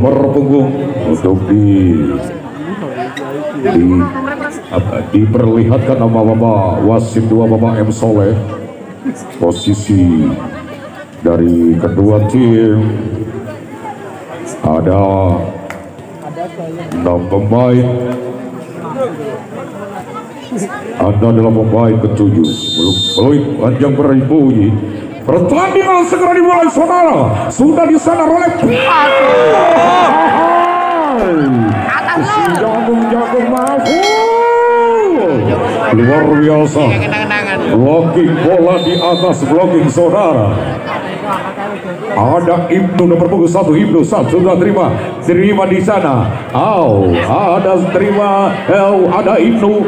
nomor punggung untuk diperlihatkan nama Bapak wasit 2 Bapak M. Soleh. Posisi dari kedua tim ada 6 pemain. Ada dalam pemain ke-7 sebelum peluit panjang berbunyi. Pertandingan segera dimulai, saudara. Sudah di sana Rolex. Jagung Mahfud. Luar biasa. Blocking bola di atas blocking, saudara. Ada Ibnu nomor punggung 1, Ibnu sudah terima di sana. Ada terima, ada Ibnu.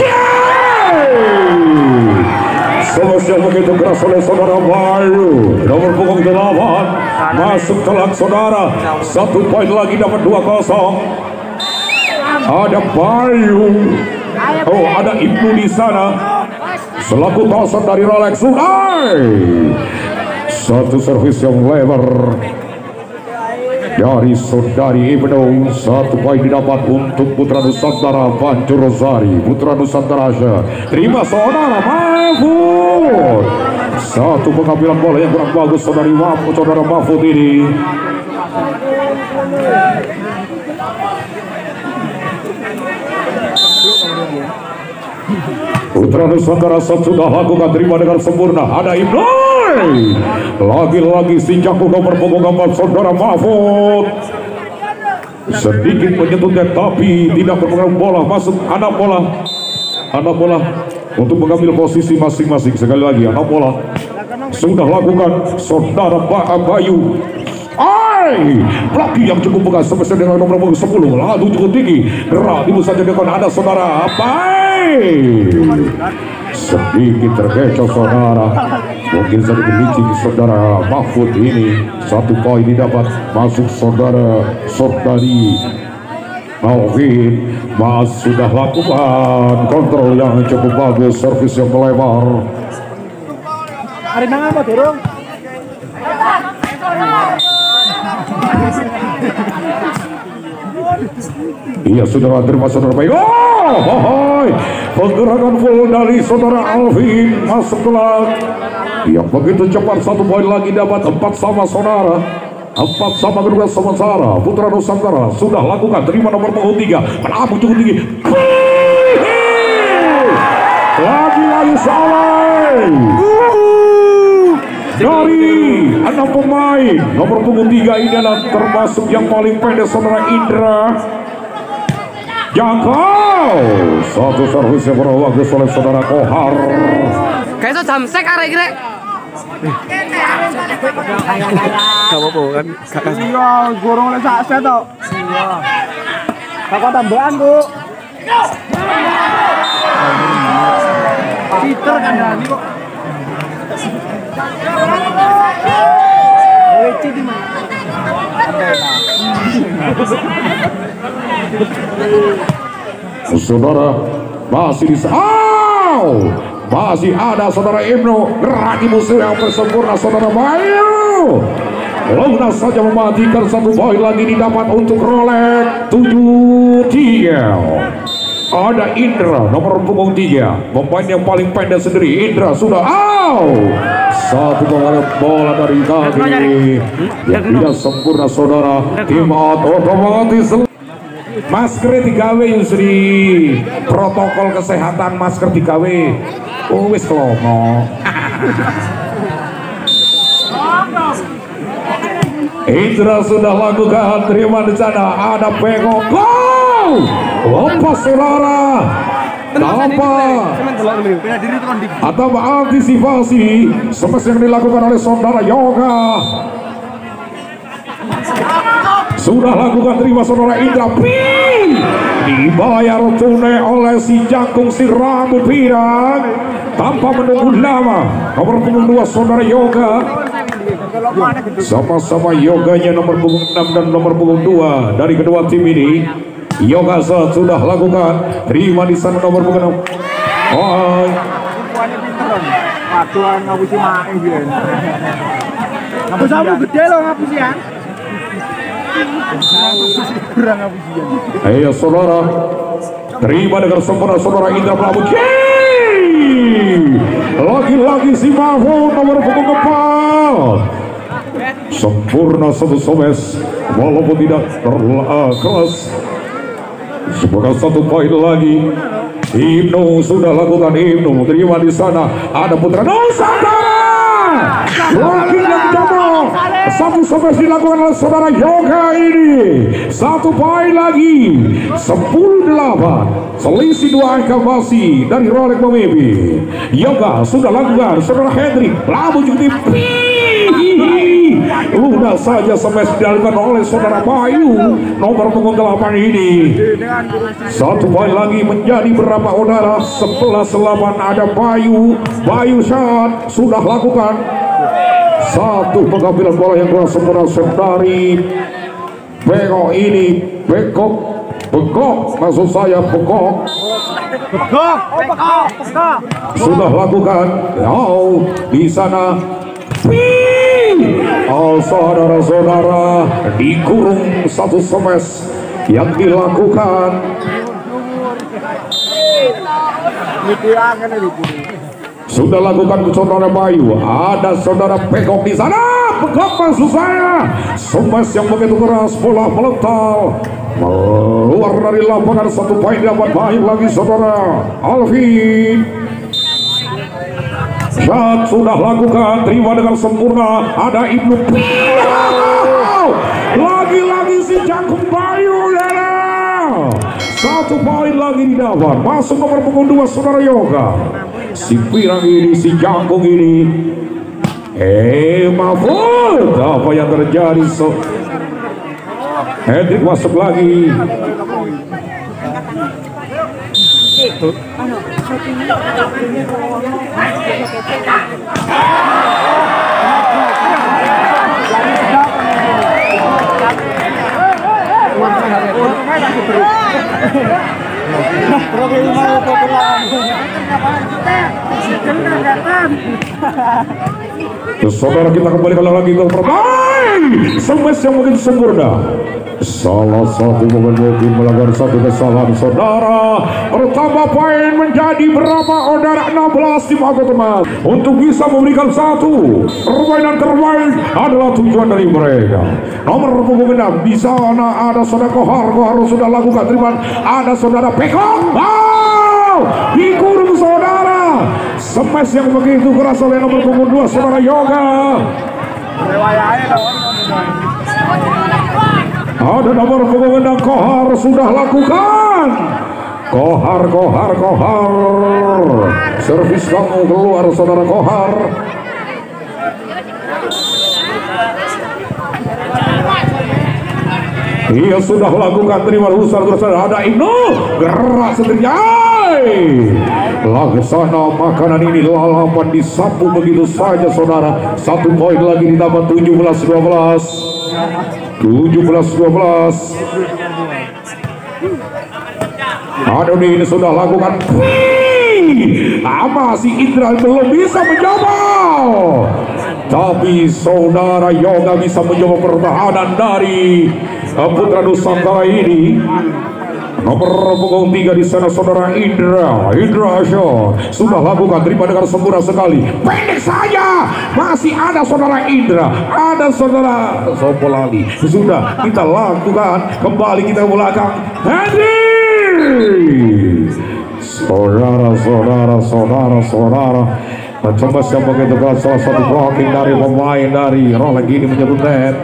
Selesai begitu keras oleh saudara Bayu nomor punggung 8 masuk telak, saudara. 1 poin lagi dapat 2-0. Ada Bayu, ada Ibnu di sana selaku tosan dari Rolex. Satu servis yang lebar dari saudari Ibnu. 1 poin didapat untuk Putra Nusantara Pancur Rosari. Putra Nusantara terima saudara Mahfud. 1 pengambilan bola yang kurang bagus saudara Mahfud ini. Putra Nusantara sudah lakukan terima dengan sempurna. Ada Ibnu. Lagi-lagi si jago nomor punggung 4 saudara Mahfud. Sedikit menyentuhnya tapi tidak berpengaruh. Bola masuk, anak bola untuk mengambil posisi masing-masing. Sekali lagi anak bola sudah lakukan saudara Bayu. Pelaki yang cukup bekas sebesar dengan nomor punggung 10. Lalu cukup tinggi. Gerak timbul saja dengan ada saudara sedikit terkecoh saudara. Mungkin sedikit licin saudara Mahfud ini. 1 poin didapat masuk saudari Alvin. Mas sudah lakukan kontrol yang cukup bagus, servis yang melebar. Hari mana mau dorong? Iya sudah terima saudara baik. Pergerakan full dari saudara Alvin masuk telak. Yang begitu cepat. 1 poin lagi dapat 4 sama saudara. 4 sama kedua sementara. Putra Nusantara sudah lakukan terima nomor punggung 3. Menabuh cukup tinggi. Lagi-lagi salah. Dari 6 pemain nomor punggung 3 ini adalah termasuk yang paling pendek saudara Indra. Jangkau 1 servis yang bagus oleh saudara Kohar. Kayak itu jamsek arek rek. Gak apa-apa kan. Iya, gorong oleh sakset toh. Iya. Kakak tambahan, Bu. Peter kandhani kok. Weci di mana? Saudara masih di masih ada saudara Ibnu. Geraki musuh yang bersempurna saudara Bayu. Lunas saja mematikan. 1 poin lagi didapat untuk Rolex 7-3. Ada Indra nomor punggung 3, pemain yang paling pendek sendiri. Indra sudah 1 bola dari kaki yang tidak sempurna saudara. Tim otomatis masker 3W Yusri. Protokol kesehatan masker 3W. Wis kelomo. Indra sudah lakukan terima di sana. Ada pengok. Lepas saudara. Atau antisipasi seperti yang dilakukan oleh saudara Yoga. Sudah lakukan terima saudara Indra. Dibayar tunai oleh si jangkung si rambut pirang tanpa menunggu lama. Nomor punggung 2 saudara Yoga. Sama-sama yoganya nomor punggung 6 dan nomor punggung 2 dari kedua tim ini. Yoga sudah lakukan terima di sana nomor punggung 6. Waduh, ngapusi main dia. Ngapus aku gede loh, ngapus ya. Ayo saudara, terima dengan sempurna saudara Indra Prabu. Lagi-lagi si Mahfud nomor punggung keempat. Sempurna satu somes, walaupun tidak keras. Semoga satu poin lagi. Ibnu sudah lakukan, Ibnu terima di sana. Ada Putra Nusantara. Lagi yang jatuh. Satu somes dilakukan oleh saudara Yoga ini. Satu poin lagi. 10-8. Selisih 2 angka masih dari Rolek memimpin. Yoga sudah lakukan, saudara Hendrik Prabu juga ludah saja smash dilakukan oleh saudara Bayu nomor punggung 8 ini. 1 poin lagi menjadi berapa saudara? 11-8. Ada Bayu shot sudah lakukan. 1 pengambilan bola yang kurang sempurna dari Bengok ini. Begok maksud saya Begok sudah lakukan. Di sana saudara-saudara dikurung 1 smash yang dilakukan. Sudah lakukan saudara Bayu. Ada saudara Pekok di sana. Pekok maksud saya. Smash yang begitu keras, bola melental keluar dari lapangan. 1 poin dapat Bayu lagi saudara Alvin. Shot sudah lakukan, terima dengan sempurna. Ada Ibnu. Lagi-lagi si Jangkung Bayu ya. 1 poin lagi didapat. Masuk nomor punggung 2 saudara Yoga. Si Pirang ini, si Jangkung ini. Mahfud, apa yang terjadi? Hendrik masuk lagi. Saudara, kita kembali lagi ke permain smash yang begitu sempurna. Salah satu pemain mungkin melanggar 1 kesalahan saudara. Bertambah poin menjadi berapa saudara? 16 tim aku teman. Untuk bisa memberikan 1 permainan terbaik adalah tujuan dari mereka. Nomor punggung 6 di sana ada saudara Kohar sudah lakukan terima. Ada saudara Pekong. Dikurung saudara. Smash yang begitu keras oleh nomor punggung 2 saudara Yoga. Ada nomor punggung 6 Kohar sudah lakukan. Kohar servis kamu keluar saudara Kohar. Ia sudah lakukan terima besar terus. Ada Ibnu gerak sendiri. Laksana makanan ini lalapan disapu begitu saja saudara. 1 poin lagi ditambah 17-12. Aduh ini sudah lakukan. Masih Indra belum bisa menjawab. Tapi saudara Yoga bisa mencoba pertahanan dari Putra Nusantara ini. Nomor punggung 3 di sana saudara Indra shot sudah lakukan terima dengan sempurna sekali. Pendek saja. Masih ada saudara Indra, ada saudara Sopolali. Sudah kita lakukan kembali kita ke belakang. Saudara mencoba siapa begitu keras. Salah satu blocking dari pemain dari Rolek ini menyentuh net.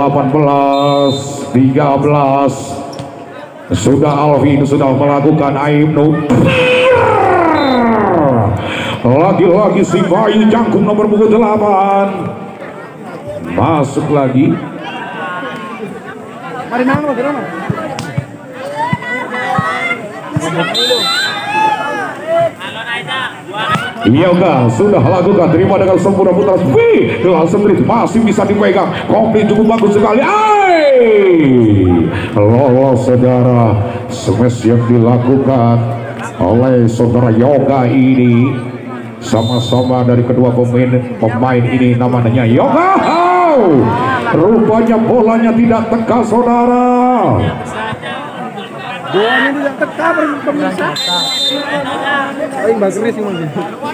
18-13. Sudah Alvin sudah melakukan Ibnu. Lagi-lagi si Bayu Jangkung nomor punggung 8 masuk lagi. Yoga sudah lakukan terima dengan sempurna putra. Langsung masih bisa dipegang. Komplit cukup bagus sekali. Lolos saudara. Smash yang dilakukan oleh saudara Yoga ini sama-sama dari kedua pemain ini namanya Yoga. Rupanya bolanya tidak tegas, saudara. Bolanya tidak teka pemirsa. Oh, Mbak Keris mungkin.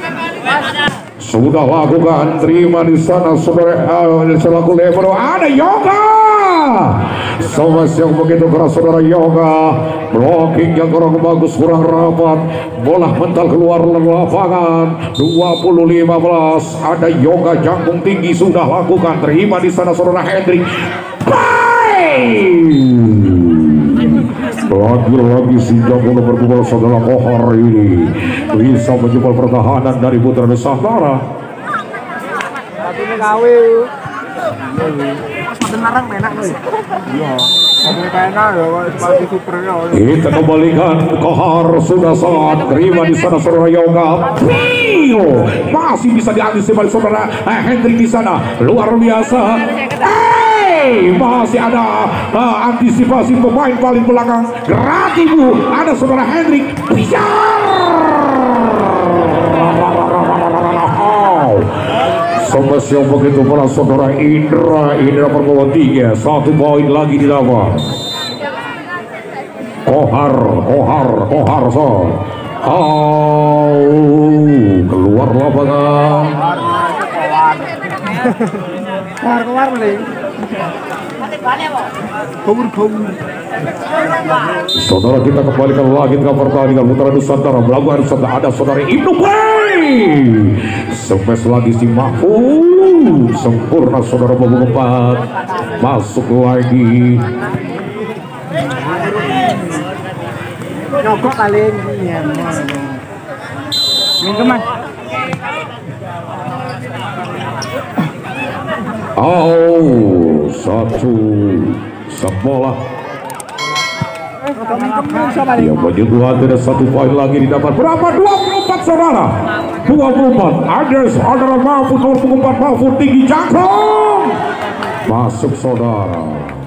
Sudah lakukan, terima di sana saudara. Selaku libero ada Yoga. Somas yang begitu keras saudara Yoga. Blocking yang kurang bagus, kurang rapat. Bola mental keluar lapangan. 20-15. Ada Yoga jangkung tinggi sudah lakukan. Terima di sana saudara Hendrik. Lagi-lagi si jago nomor 2 saudara Kohar ini bisa menjebol pertahanan dari Putra Nusantara. Satunya gawe. Mas larang penak loh. Iya. Satunya penak ya, seperti super ya. Kita kembalikan Kohar sudah saat terima di sana saudara Yoga. Pio masih bisa diantisipasi saudara Hendrik di sana luar biasa. Masih ada antisipasi pemain paling belakang. Gratis bu, ada saudara Hendrik. Sobat yang begitu para saudara Indra perbawa 3, 1 poin lagi didapat. Kohar so. Keluar lapangan. Keluar nih. Saudara kita kembalikan lagi ke pertandingan Putra Nusantara melakukan ada saudara Ibnu Play. Sempes lagi si Mahfud sempurna saudara babak 4 masuk lagi. Nyogok kali ini ya. Minggu mas. Satu bola. Yang menyentuh ada 1 poin lagi didapat. Berapa? 24 saudara. 24. Ada saudara Mahfud nomor 4 Mahfud tinggi jangkung. Masuk saudara.